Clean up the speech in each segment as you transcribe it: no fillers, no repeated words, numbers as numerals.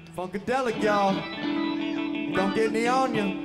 Funkadelic, y'all. Don't get any on you.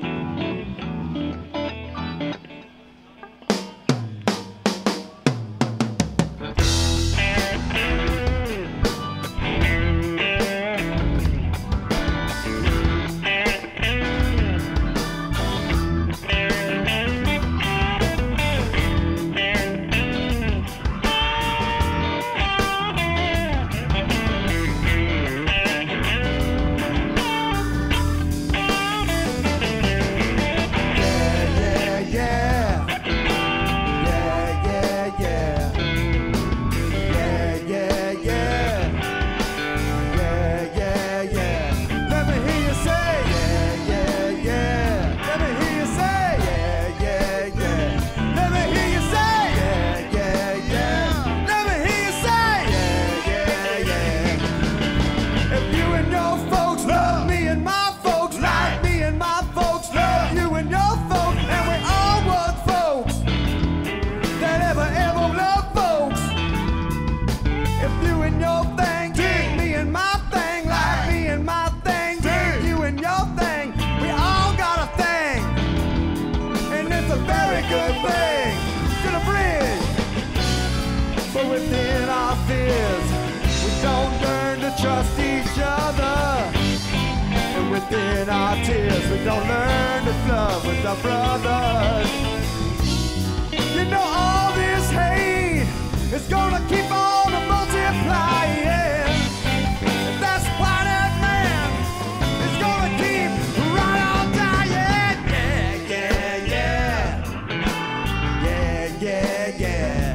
But within our fears, we don't learn to trust each other. And within our tears, we don't learn to love with our brothers. You know all this hate is gonna keep on multiplying. And that's why that man is gonna keep right on dying. Yeah, yeah, yeah. Yeah, yeah, yeah.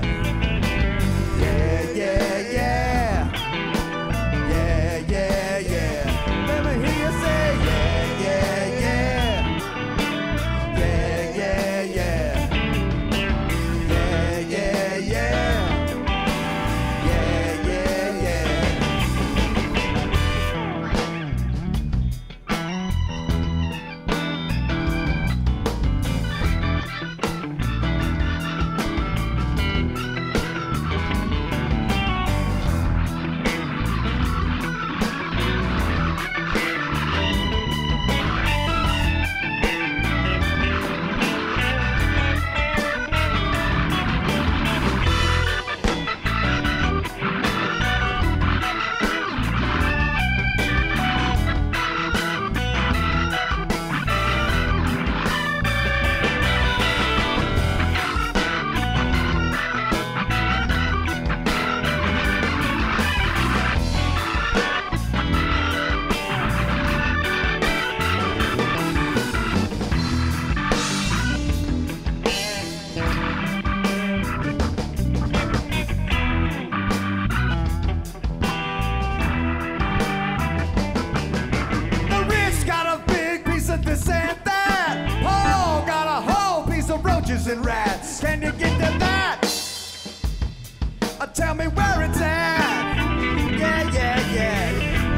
And rats, can you get to that? Tell me where it's at. Yeah, yeah, yeah.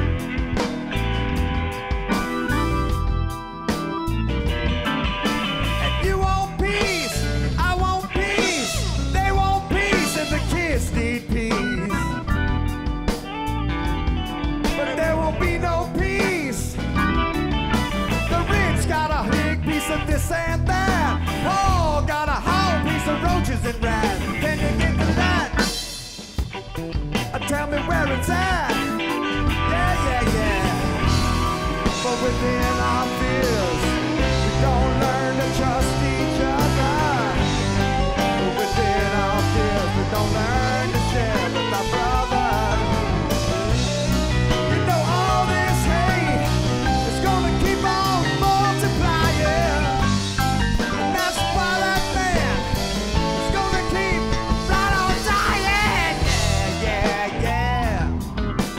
And you want peace, I want peace. They want peace, and the kids need peace. But there won't be no peace. The rich got a big piece of this and that. Paul got a whole piece of roaches and rats. Can you get to that? Tell me where it's at. Yeah, yeah, yeah. But within our fears, we don't learn to trust each other. But within our fears, we don't learn to share with our brothers. You know all this hate is gonna keep on multiplying. And that's why that man is gonna keep right on dying. Yeah, yeah, yeah.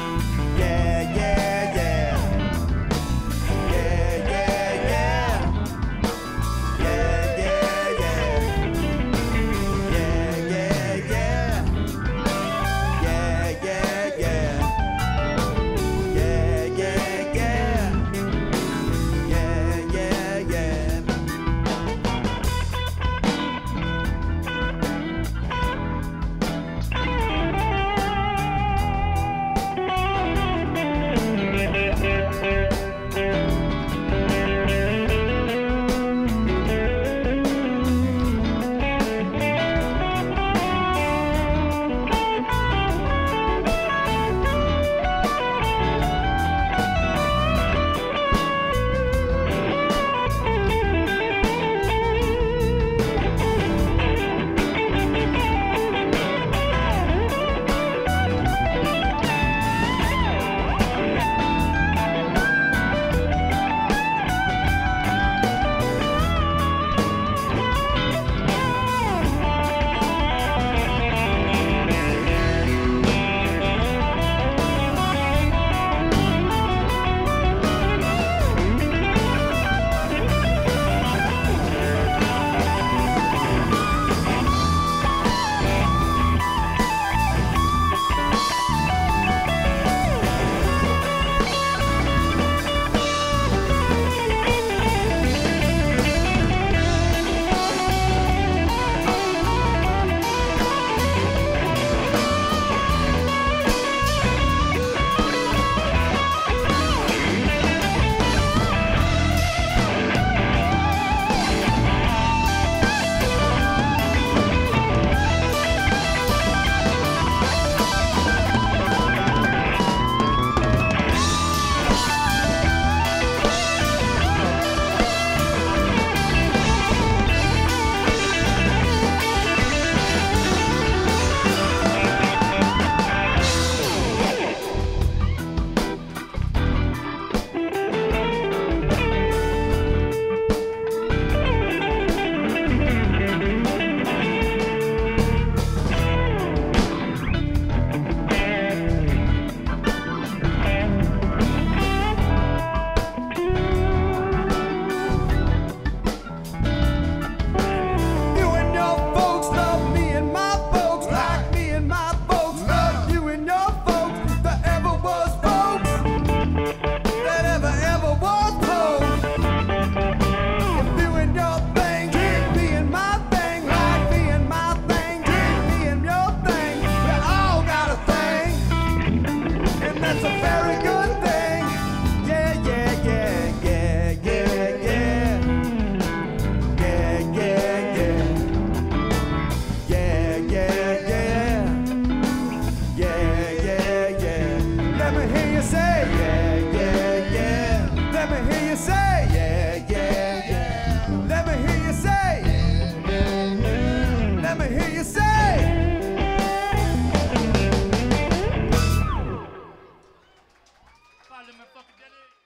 Harlem and Funkadelic.